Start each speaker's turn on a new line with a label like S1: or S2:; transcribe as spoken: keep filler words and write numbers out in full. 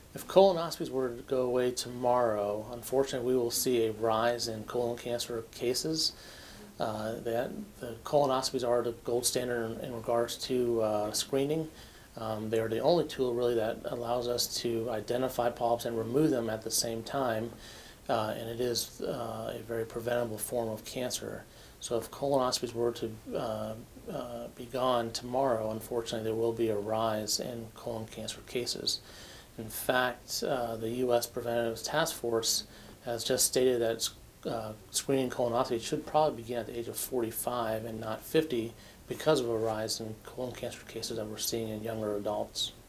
S1: If colonoscopies were to go away tomorrow, unfortunately, we will see a rise in colon cancer cases. Uh, that the colonoscopies are the gold standard in, in regards to uh, screening. Um, they are the only tool really that allows us to identify polyps and remove them at the same time, uh, and it is uh, a very preventable form of cancer. So if colonoscopies were to uh, uh, be gone tomorrow, unfortunately, there will be a rise in colon cancer cases. In fact, uh, the U S Preventative Task Force has just stated that uh, screening colonoscopy should probably begin at the age of forty-five and not fifty because of a rise in colon cancer cases that we're seeing in younger adults.